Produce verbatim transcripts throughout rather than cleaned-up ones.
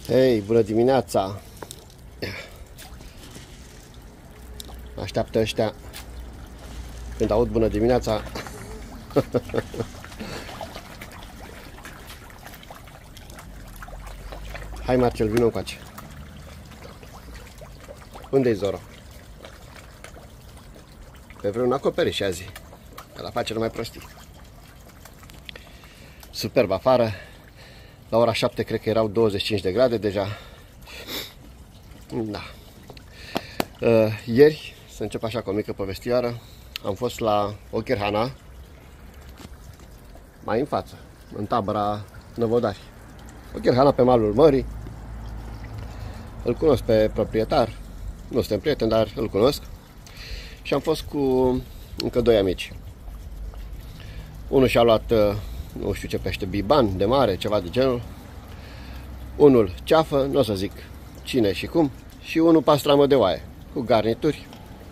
Hei, bună dimineața! Așteaptă ăștia când aud bună dimineața. Hai, Marcel, vină încoace. Unde-i Zoro? Pe vreun acoperiș azi. Că la face numai prostii. Superb afară. La ora șapte cred că erau douăzeci și cinci de grade deja. Da. Uh, ieri, să încep așa cu o mică povestioară, am fost la Ochirhana, mai în față, în tabăra Năvodari. Ochirhana pe malul mării. Îl cunosc pe proprietar. Nu suntem prieteni, dar îl cunosc. Și am fost cu încă doi amici. Unul și-a luat, nu știu ce pește, biban de mare, ceva de genul. Unul ceafă, nu o să zic cine și cum. Și unul pastramă de oaie, cu garnituri.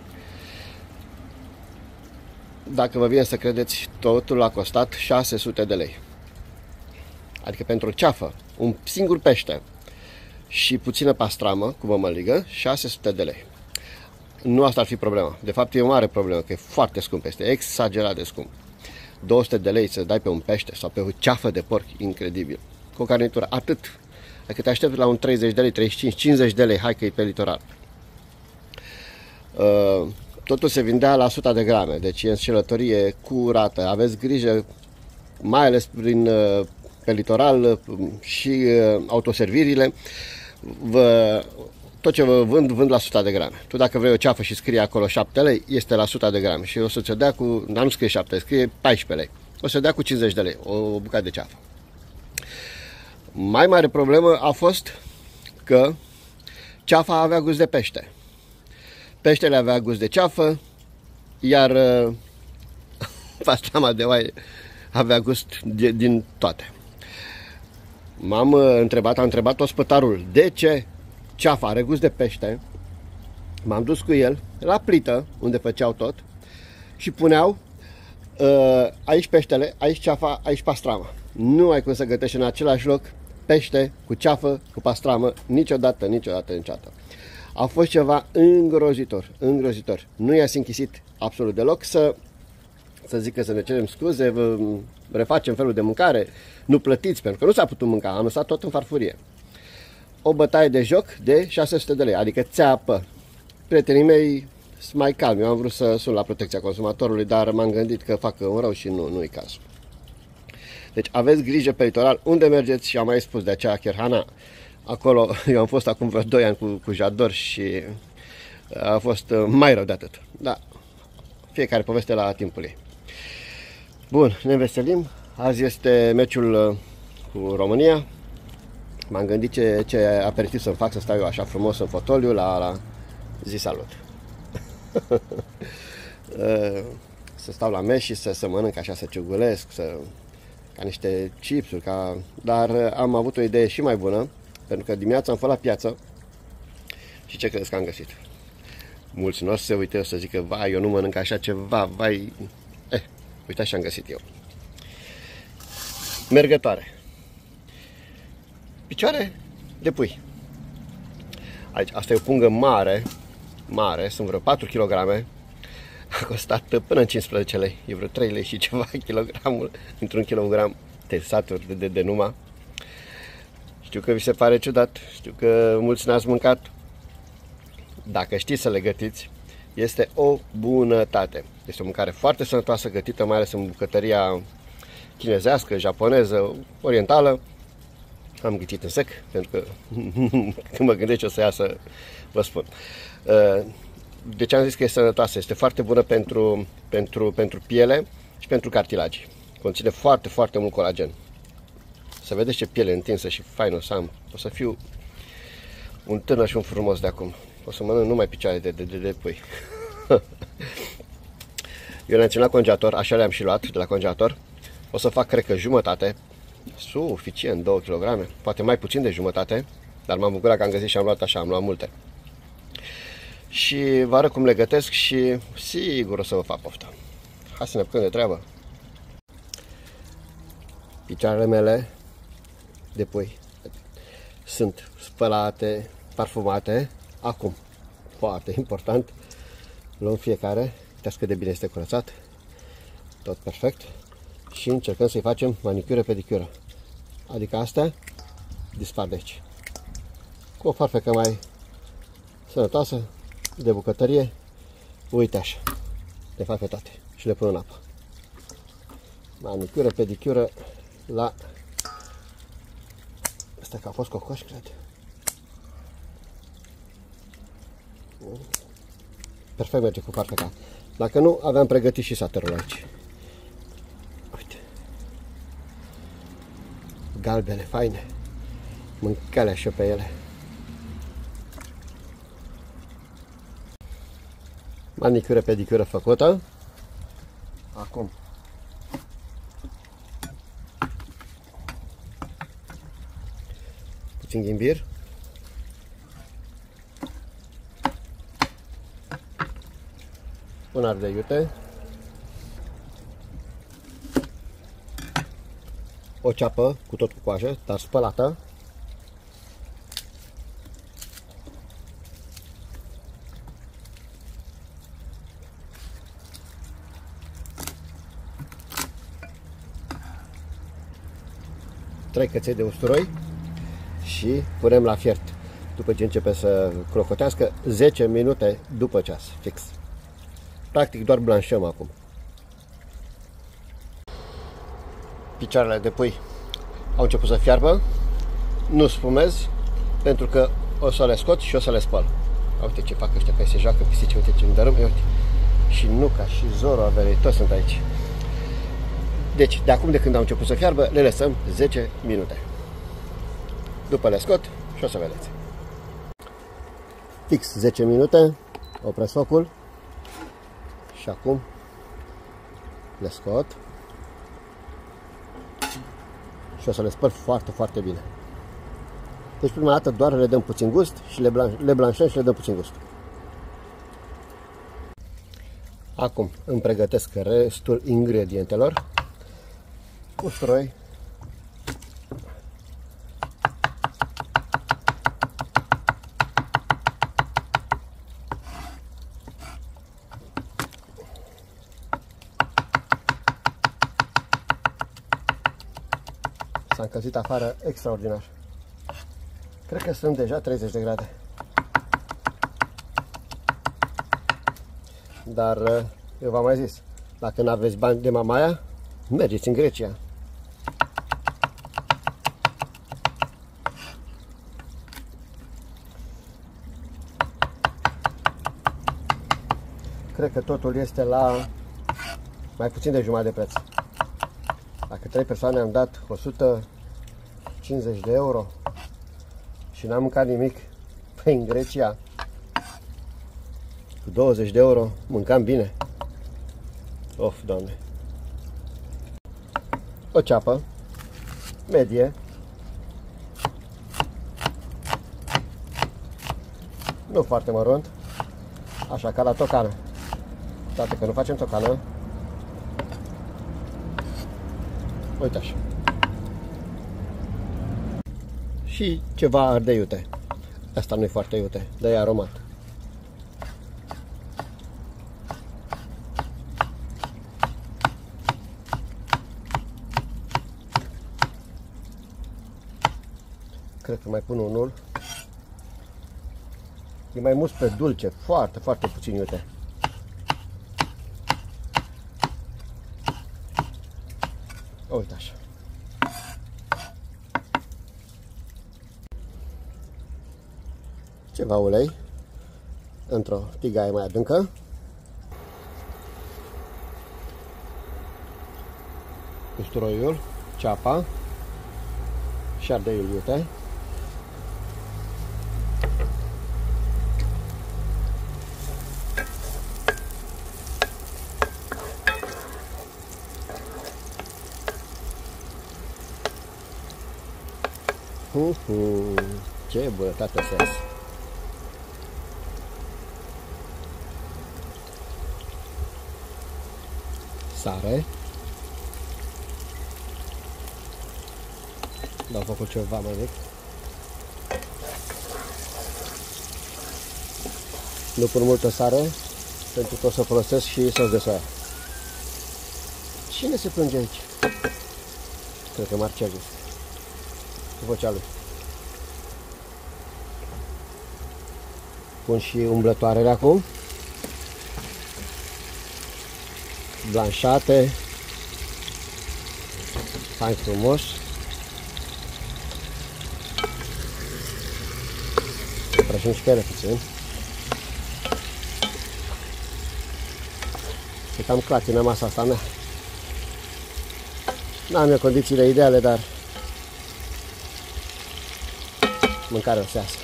Dacă vă vine să credeți, totul a costat șase sute de lei. Adică pentru o ceafă, un singur pește și puțină pastramă cu mămăligă, șase sute de lei. Nu asta ar fi problema. De fapt e o mare problemă, că e foarte scump, este exagerat de scump. două sute de lei să dai pe un pește sau pe o ceafă de porc, incredibil. Cu o garnitură, atât. Adică te aștepți la un treizeci de lei, treizeci și cinci, cincizeci de lei, hai că e pe litoral. Uh, totul se vindea la sută de grame, deci e înșelătorie curată. Aveți grijă, mai ales prin, uh, pe litoral și uh, autoservirile, vă, tot ce vă vând, vând la sută de grame. Tu dacă vrei o ceafă și scrie acolo șapte lei, este la sută de grame și o să-ți dea cu, dar nu scrie șapte, scrie paisprezece lei. O să dea cu cincizeci de lei, o, o bucată de ceafă. Mai mare problemă a fost că ceafa avea gust de pește. Peștele avea gust de ceafă, iar uh, pastrama de oaie avea gust de, din toate. M-am întrebat, am întrebat ospătarul de ce ceafa are gust de pește. M-am dus cu el la plită, unde făceau tot, și puneau uh, aici peștele, aici ceafa, aici pastrama. Nu ai cum să gătești în același loc pește cu ceafă, cu pastramă, niciodată, niciodată, niciodată. A fost ceva îngrozitor, îngrozitor. Nu i-a închisit absolut deloc. Să, să zic că să ne cerem scuze, vă refacem felul de mâncare, nu plătiți, pentru că nu s-a putut mânca, am lăsat tot în farfurie. O bătaie de joc de șase sute de lei, adică țeapă. Prietenii mei sunt mai calmi, eu am vrut să sun la protecția consumatorului, dar m-am gândit că fac un rău și nu, nu-i cazul. Deci aveți grijă pe litoral unde mergeți și am mai spus de aceea Ochirhana. Acolo eu am fost acum vreo doi ani cu, cu Jador și a fost mai rău de atât. Da, fiecare poveste la timpul ei. Bun, ne veselim. Azi este meciul cu România. M-am gândit ce, ce aperitiv să-mi fac, să stau eu așa frumos în fotoliu la, la zi salut. Să stau la meci și să, să mănânc așa, să ciugulesc, să, ca niște chipsuri, ca... dar am avut o idee și mai bună, pentru că dimineața am fost la piață și ce credeți că am găsit? Mulți nu o să se uite, o să zică, vai, eu nu mănânc așa ceva, vai... Eh, uitați ce am găsit eu. Mergătoare. Picioare de pui. Aici, asta e o pungă mare, mare, sunt vreo patru kilograme. A costat până în cincisprezece lei, e vreo trei lei și ceva kilogramul, într-un kilogram te saturi de, de, de numai. Știu că vi se pare ciudat, știu că mulți n-ați mâncat. Dacă știți să le gătiți, este o bunătate. Este o mâncare foarte sănătoasă, gătită mai ales în bucătăria chinezească, japoneză, orientală. Am ghitit în sec, pentru că când mă gândesc ce o să iasă, vă spun. Deci am zis că este sănătoasă, este foarte bună pentru, pentru, pentru piele și pentru cartilagi. Conține foarte, foarte mult colagen. Să vedeți ce piele întinsă și faină o să am. O să fiu un tânăr și un frumos de acum. O să mănânc numai picioare de, de, de, de pui. Eu le-am ținut la congelator, așa le-am și luat de la congelator. O să fac, cred că, jumătate. Suficient, două kilograme. Poate mai puțin de jumătate. Dar m-am bucurat că am găsit și am luat așa, am luat multe. Și vă arăt cum le gătesc și sigur o să vă fac poftă. Hai să ne apucăm de treabă. Picioarele mele de pui sunt spălate, parfumate. Acum, foarte important, luăm fiecare, uitați cât de bine este curățat, tot perfect, și încercăm să-i facem manicură, pedicură. Adică astea dispar de aici. Cu o farfecă mai sănătoasă, de bucătărie, uite așa, le fac pe toate și le pun în apă. Manicură, pedicură la... Asta că a fost cocoș, cred. Perfect merge cu farfeca. Dacă nu, aveam pregătit și saterul aici. Uite. Galbene, faine. Mâncale așa pe ele. Manicură, pedicură făcută. Acum puțin ghimbir. Un ardei iute. O ceapă cu tot cu coajă, dar spălată. Trei căței de usturoi și punem la fiert. După ce începe să crocotească, zece minute după ceas, fix. Practic doar blanșăm acum. Picioarele de pui au început să fiarbă. Nu sfumez, pentru că o să le scot și o să le spăl. Uite ce fac ăștia, că se joacă pisici, uite ce îmi dărâm, uite. Și Nuca și Zoro Averei, toți sunt aici. Deci, de acum de când au început să fiarbă, le lăsăm zece minute. După le scot și o să vedeți. Fix zece minute, opresc focul și acum le scot și o să le spăl foarte, foarte bine. Deci prima dată doar le dăm puțin gust și le, blan le blanșăm și le dăm puțin gust. Acum îmi pregătesc restul ingredientelor. Usturoi, s-a încălzit afară extraordinar. Cred că sunt deja treizeci de grade. Dar eu v-am mai zis, dacă nu aveți bani de Mamaia, mergeți în Grecia. Cred că totul este la mai puțin de jumătate de preț. Dacă trei persoane am dat o sută cincizeci de euro și n-am mâncat nimic, păi în Grecia cu douăzeci de euro mâncam bine. Of, Doamne! O ceapă medie, nu foarte mărunt, așa ca la tocană. Toate că nu facem tocană. Uite așa. Și ceva ardei iute. Asta nu e foarte iute, dar e aromat. Cred că mai pun unul. E mai mult pe dulce, foarte, foarte puțin iute. Uite așa. Ceva ulei într-o tigaie mai adâncă. Usturoiul, ceapa și ardeiul iute. Uhu, ce bunătate să iasă! Sare. Dau focul ceva mai mic. Nu pun multă sare, pentru că o să folosesc și sos de soia. Cine se plânge aici? Cred că Marcel, cu vocea lui. Pun și umblătoarele acum. Blanșate. Fain frumos. Prăjim și pe ele puțin. E cam clatină masa asta mea. N-am eu condițiile ideale, dar mâncarea o să iasă.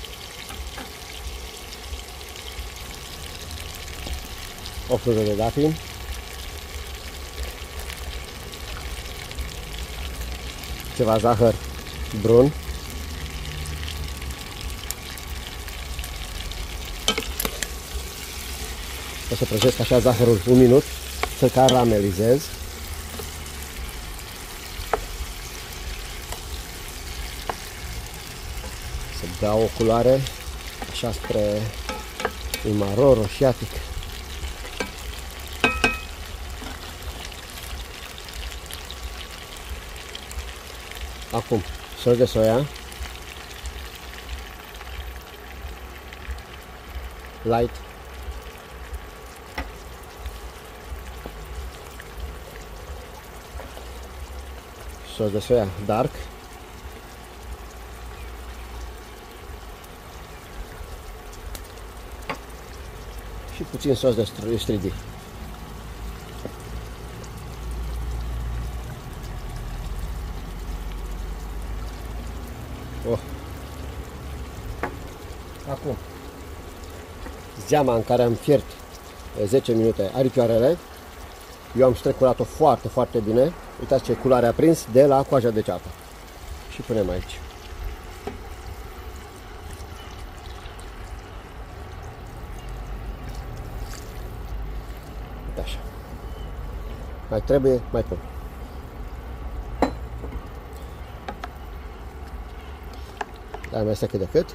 O frunză de dafin. Ceva zahăr brun. O să prăjesc așa zahărul un minut, să caramelizez. Să dea o culoare așa spre un maro roșiatic. Acum, sos de soia. Light. Sos de soia dark. Și puțin sos de stridii. Oh. Acum, zeama în care am fiert zece minute aripioarele, eu am strecurat-o foarte, foarte bine. Uitați ce culoare a prins de la coaja de ceapă. Și punem aici. Uite așa. Mai trebuie, mai pun. Dar mai este cât de cât.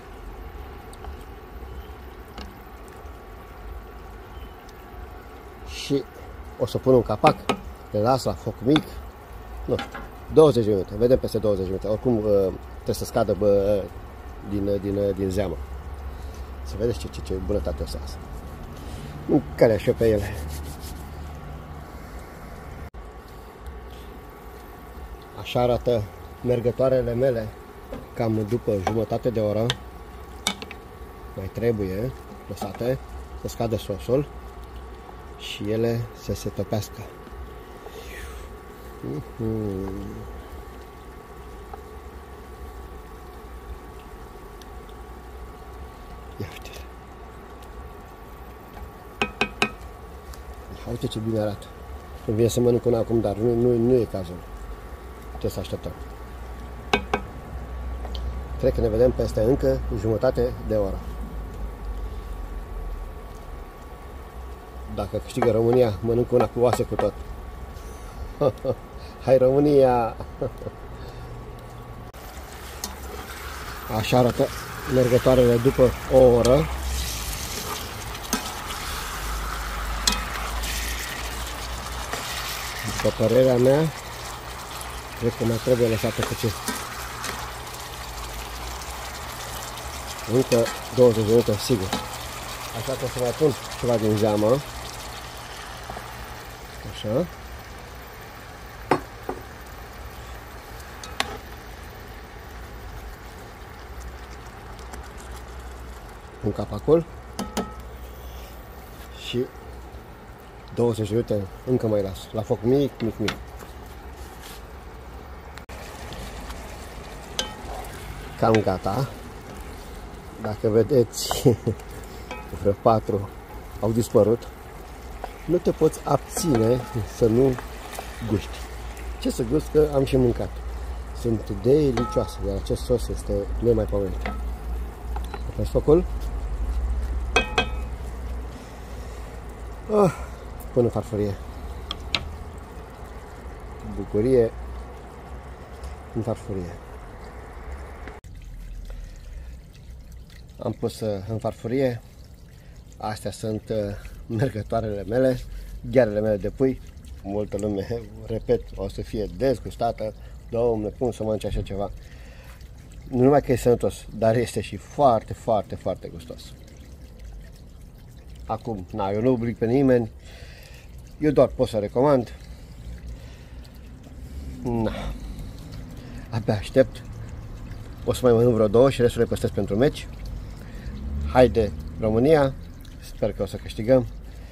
Și o să pun un capac, le las la foc mic, nu știu, douăzeci de minute, vedem peste douăzeci de minute, oricum trebuie să scadă bă, din, din, din zeamă. Să vedeți ce, ce, ce bunătate o să iasă. Care așa pe ele. Așa arată mergătoarele mele cam după jumătate de oră. Mai trebuie lăsate să scadă sosul și ele să se topească. Uh-huh. Ia uite. Uite ce bine arată. Îmi vine să mănânc una acum, dar nu, nu, nu e cazul. Trebuie să așteptăm. Cred că ne vedem peste încă jumătate de oră. Dacă câștigă România, mănânc una cu oase cu tot. Hai România! Așa arată mergătoarele după o oră. După părerea mea, cred că mai trebuie lăsată puțin. Încă douăzeci de minute, sigur. Așa că o să mai pun ceva din zeamă. Așa. Un capacul. Și douăzeci de minute încă mai las. La foc mic, mic, mic. Cam gata. Dacă vedeți, vreo patru au dispărut. Nu te poți abține să nu guști. Ce să gust, că am și mâncat. Sunt delicioase, iar acest sos este nemaipomenit. Apres focul. Oh, pun în farfurie. Bucurie în farfurie. Am pus în farfurie Astea sunt uh, mergătoarele mele, ghearele mele de pui. Multă lume, repet, o să fie dezgustată. Dom'le, cum să mănânci așa ceva? Nu numai că e sănătos, dar este și foarte, foarte, foarte gustos. Acum, na, eu nu oblig pe nimeni, eu doar pot să recomand. Na, abia aștept. O să mai mănânc vreo două și restul le păstrez pentru meci. Haide, România! Sper că o să câștigăm.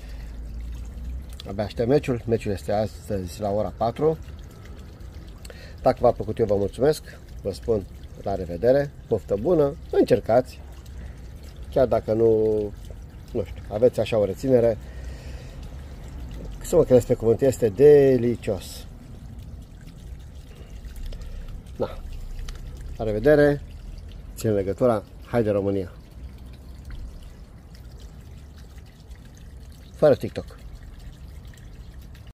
Abia aștept meciul. Meciul este astăzi la ora patru. Dacă v-a plăcut, eu vă mulțumesc. Vă spun la revedere. Poftă bună. Încercați. Chiar dacă nu, nu știu, aveți așa o reținere. Să mă crezi pe cuvânt, este delicios. Na. La revedere. Ține legătura. Haide România. Fără TikTok.